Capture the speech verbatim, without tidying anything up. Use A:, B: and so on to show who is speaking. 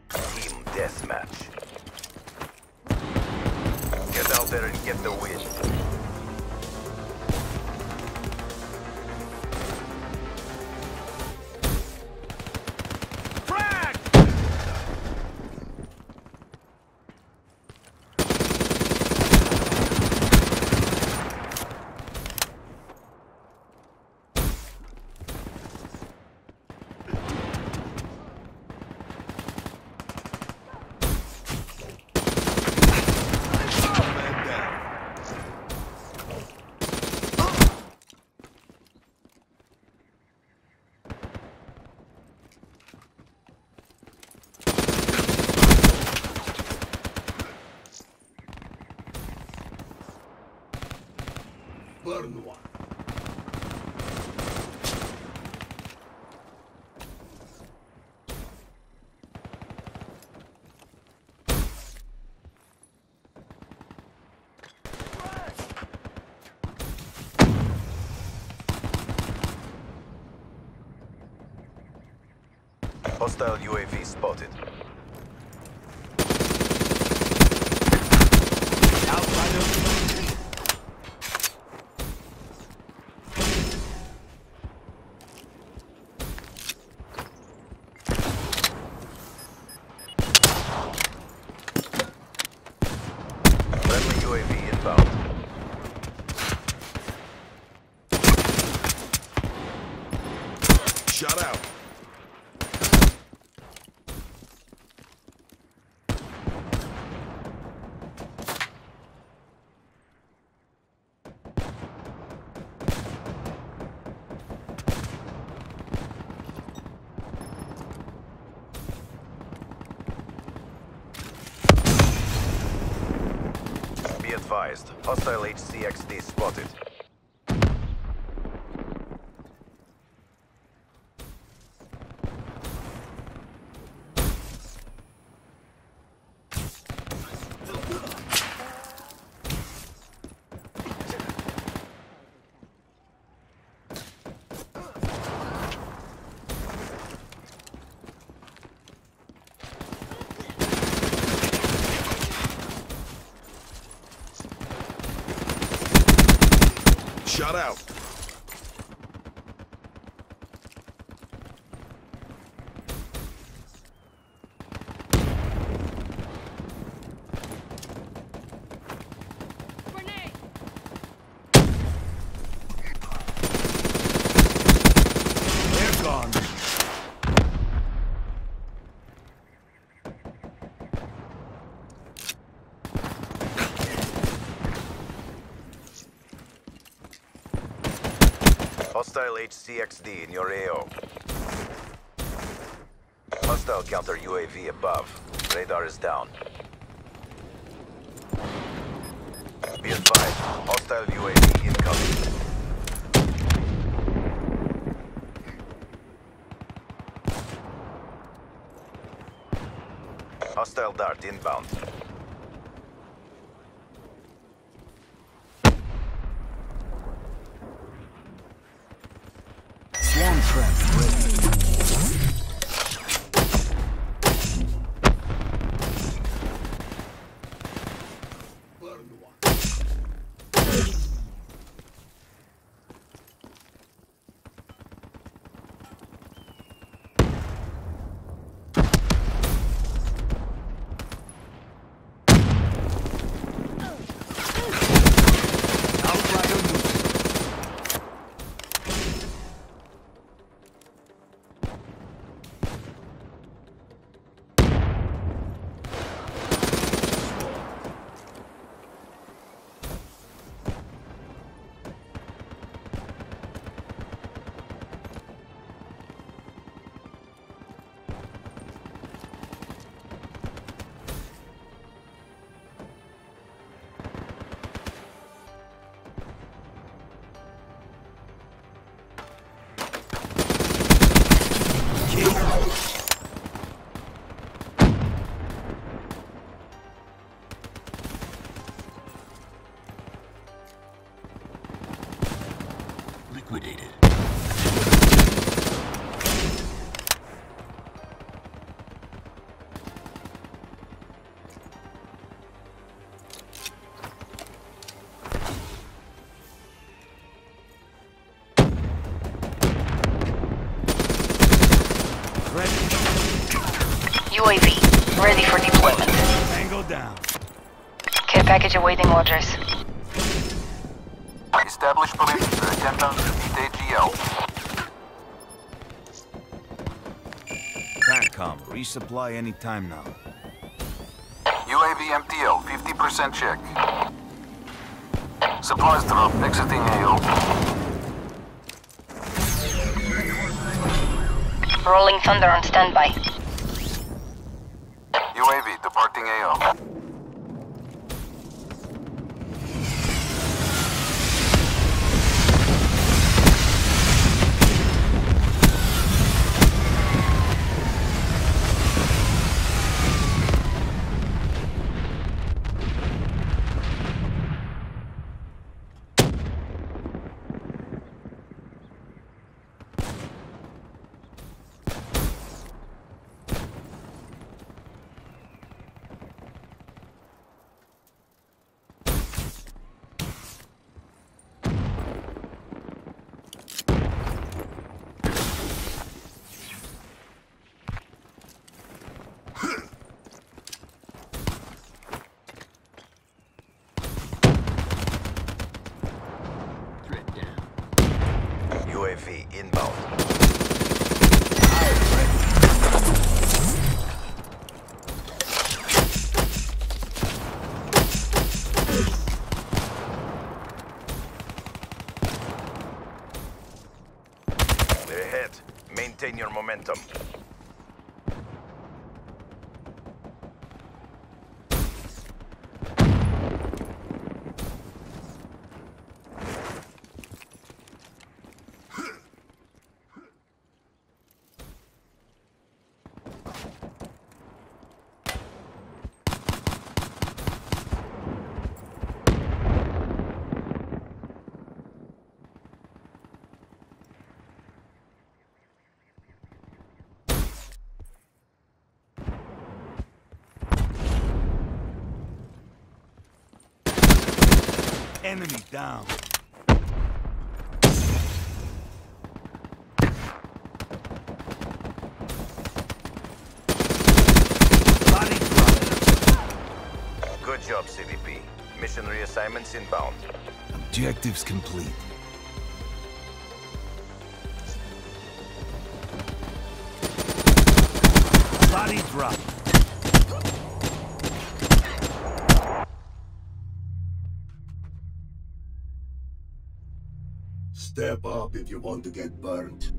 A: Team deathmatch. Get out there and get the win.
B: Burn one.
A: Hostile U A V spotted.
B: Outside of
A: Friendly U A V inbound.
B: shut out.
A: Be advised, hostile H C X D spotted.
B: Shut out.
C: Grenade!
B: They're gone.
A: Hostile H C X D in your A O. Hostile counter U A V above. Radar is down. Be advised, hostile U A V incoming. Hostile dart inbound.
D: Swarm trap ready.
B: Burn one.
C: U A V, ready for deployment.
B: Tango down.
C: Care package awaiting orders.
A: Establish perimeter. Attendant E T G L.
B: TACCOM, resupply anytime now.
A: U A V M T L, fifty percent check. Supplies drop, exiting A O.
C: Rolling Thunder on standby.
A: U A V departing A O. U A V inbound. We're ahead. Maintain your momentum.
B: Enemy down. Body drop.
A: Good job, C V P. Mission reassignments inbound.
B: Objectives complete. Body drop.
E: Step up if you want to get burnt.